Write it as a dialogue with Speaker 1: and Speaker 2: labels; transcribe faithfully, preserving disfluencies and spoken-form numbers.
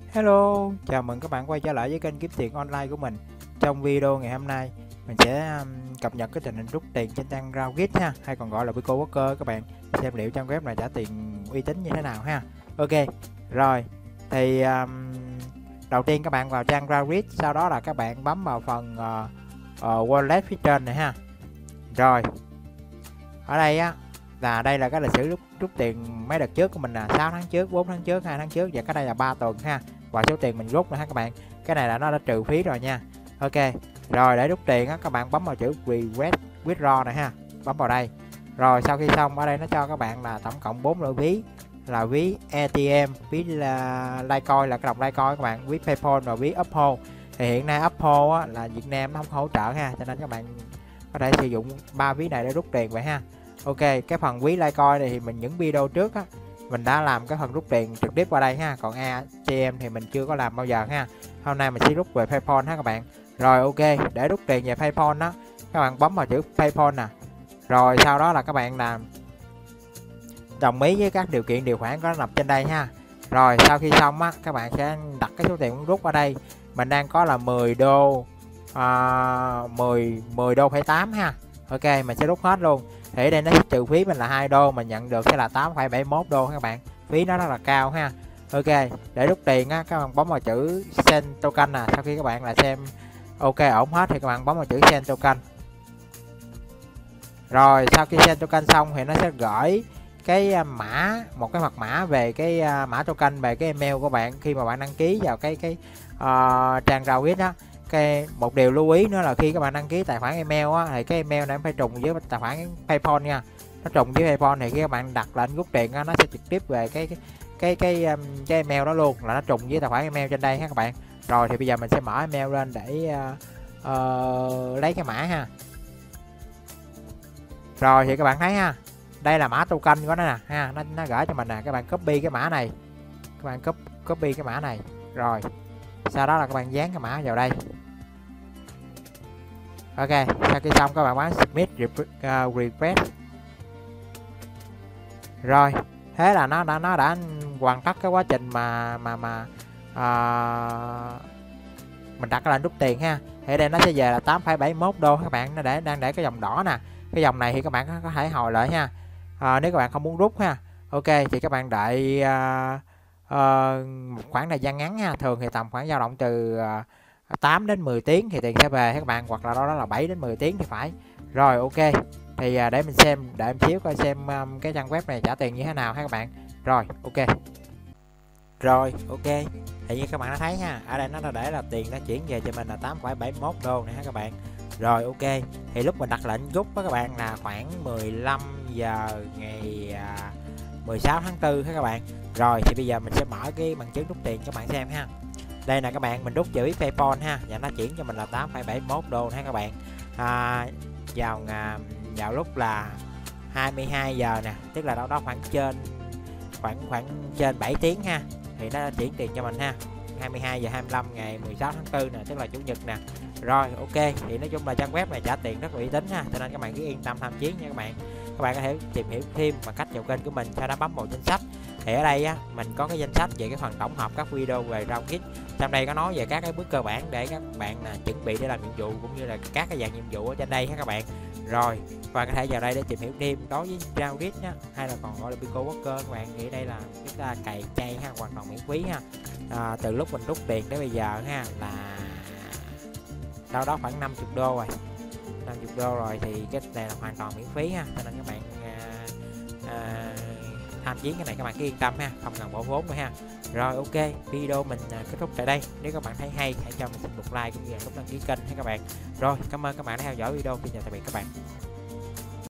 Speaker 1: Hello, chào mừng các bạn quay trở lại với kênh kiếm tiền online của mình. Trong video ngày hôm nay, mình sẽ um, cập nhật cái tình hình rút tiền trên trang Roundgit ha, hay còn gọi là BitcoinWalker các bạn. Xem liệu trang web này trả tiền uy tín như thế nào ha. Ok, rồi thì um, đầu tiên các bạn vào trang Roundgit, sau đó là các bạn bấm vào phần uh, uh, wallet phía trên này ha. Rồi, ở đây á là đây là cái lịch sử rút, rút tiền mấy đợt trước của mình là sáu tháng trước, bốn tháng trước, hai tháng trước, và cái đây là ba tuần ha, và số tiền mình rút nữa ha các bạn. Cái này là nó đã trừ phí rồi nha. Ok, rồi để rút tiền á các bạn bấm vào chữ request withdraw này ha, bấm vào đây. Rồi sau khi xong, ở đây nó cho các bạn là tổng cộng bốn loại ví, là ví a tê em, ví là Litecoin là cái đồng Litecoin các bạn, ví PayPal và ví Uphold. Thì hiện nay Uphold á, là Việt Nam nó không hỗ trợ ha, cho nên các bạn có thể sử dụng ba ví này để rút tiền vậy ha. Ok, cái phần ví Litecoin này thì mình những video trước á mình đã làm cái phần rút tiền trực tiếp qua đây ha, còn a tê em thì mình chưa có làm bao giờ ha. Hôm nay mình sẽ rút về PayPal ha các bạn. Rồi ok, để rút tiền về PayPal đó, các bạn bấm vào chữ PayPal nè. Rồi sau đó là các bạn làm đồng ý với các điều kiện điều khoản có nằm trên đây ha. Rồi sau khi xong á, các bạn sẽ đặt cái số tiền muốn rút ở đây. Mình đang có là mười đô, à, mười mười đô phẩy tám ha. Ok, mình sẽ rút hết luôn. Thì ở đây nó trừ phí mình là hai đô, mình nhận được sẽ là tám phẩy bảy mốt đô các bạn. Phí nó rất là cao ha. Ok, để rút tiền á, các bạn bấm vào chữ send token nè. Sau khi các bạn là xem ok ổn hết thì các bạn bấm vào chữ send token. Rồi sau khi send token xong thì nó sẽ gửi cái mã, một cái mật mã về cái mã token về cái email của bạn khi mà bạn đăng ký vào cái cái uh, trang Roundgit đó. Cái một điều lưu ý nữa là khi các bạn đăng ký tài khoản email á, thì cái email này phải trùng với tài khoản PayPal nha. Nó trùng với PayPal thì khi các bạn đặt lệnh rút tiền á, nó sẽ trực tiếp về cái cái cái cái, um, cái email đó luôn, là nó trùng với tài khoản email trên đây ha các bạn. Rồi thì bây giờ mình sẽ mở email lên để uh, uh, lấy cái mã ha. Rồi thì các bạn thấy ha, đây là mã token của nó nè ha, nó, nó gửi cho mình nè. Các bạn copy cái mã này, các bạn copy, copy cái mã này. Rồi sau đó là các bạn dán cái mã vào đây. Ok, sau khi xong các bạn bấm submit uh, request. Rồi thế là nó đã nó đã hoàn tất cái quá trình mà mà mà uh, mình đặt cái lệnh rút tiền ha. Thì đây nó sẽ về là tám phẩy bảy mốt đô các bạn. Nó để đang để cái dòng đỏ nè. Cái dòng này thì các bạn có thể hồi lại ha, uh, nếu các bạn không muốn rút ha. Ok, thì các bạn đợi uh, uh, một khoảng thời gian ngắn ha. Thường thì tầm khoảng dao động từ uh, tám đến mười tiếng thì tiền sẽ về các bạn, hoặc là đó, đó là bảy đến mười tiếng thì phải. Rồi ok, thì để mình xem, để em xíu coi xem um, cái trang web này trả tiền như thế nào ha các bạn. Rồi ok. Rồi ok, thì như các bạn đã thấy ha, ở đây nó đã để là tiền đã chuyển về cho mình là tám phẩy bảy mốt đô này ha các bạn. Rồi ok, thì lúc mình đặt lệnh rút với các bạn là khoảng mười lăm giờ ngày à, mười sáu tháng tư ha các bạn. Rồi thì bây giờ mình sẽ mở cái bằng chứng rút tiền cho các bạn xem ha. Đây là các bạn, mình rút về ví PayPal ha, và nó chuyển cho mình là tám phẩy bảy mốt đô ha các bạn. À, vào vào lúc là hai mươi hai giờ nè, tức là đâu đó khoảng trên khoảng khoảng trên bảy tiếng ha, thì nó chuyển tiền cho mình ha. hai mươi hai giờ hai mươi lăm ngày mười sáu tháng tư nè, tức là chủ nhật nè. Rồi ok, thì nói chung là trang web này trả tiền rất là uy tín ha, cho nên các bạn cứ yên tâm tham chiến nha các bạn. Các bạn có thể tìm hiểu thêm bằng cách vào kênh của mình, sau đó bấm vào danh sách. Thì ở đây á, mình có cái danh sách về cái phần tổng hợp các video về Roundgit. Trong đây có nói về các cái bước cơ bản để các bạn là chuẩn bị để làm nhiệm vụ, cũng như là các cái dạng nhiệm vụ ở trên đây ha các bạn. Rồi và có thể vào đây để tìm hiểu thêm đối với Roundgit nhá, hay là còn gọi là BitcoinWalker các bạn. Thì đây là chúng ta cày chay ha, hoàn toàn miễn phí ha. À, từ lúc mình rút tiền đến bây giờ ha là đâu đó khoảng năm mươi đô rồi, năm mươi đô rồi, thì cái này là hoàn toàn miễn phí ha, cho nên các bạn à, à, tham chiến cái này các bạn cứ yên tâm ha, không cần bỏ vốn nữa ha. Rồi ok, video mình à, kết thúc tại đây. Nếu các bạn thấy hay hãy cho mình một like cũng như là nút đăng ký kênh ha các bạn. Rồi cảm ơn các bạn đã theo dõi video. Xin chào tạm biệt các bạn.